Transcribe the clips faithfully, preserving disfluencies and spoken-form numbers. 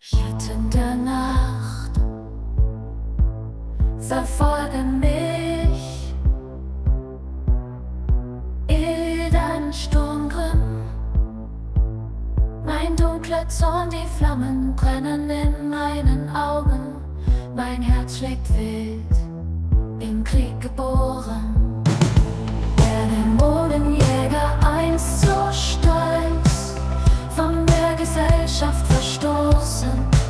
Schatten der Nacht verfolgen mich, ehe dein Sturmgrimm, mein dunkler Zorn, die Flammen brennen in meinen Augen. Mein Herz schlägt wild, im Krieg geboren. Der Dämonenjäger, einst so stolz, von der Gesellschaft verstoßen.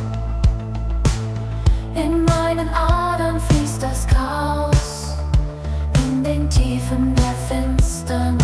In meinen Adern fließt das Chaos, in den Tiefen der Finsternis.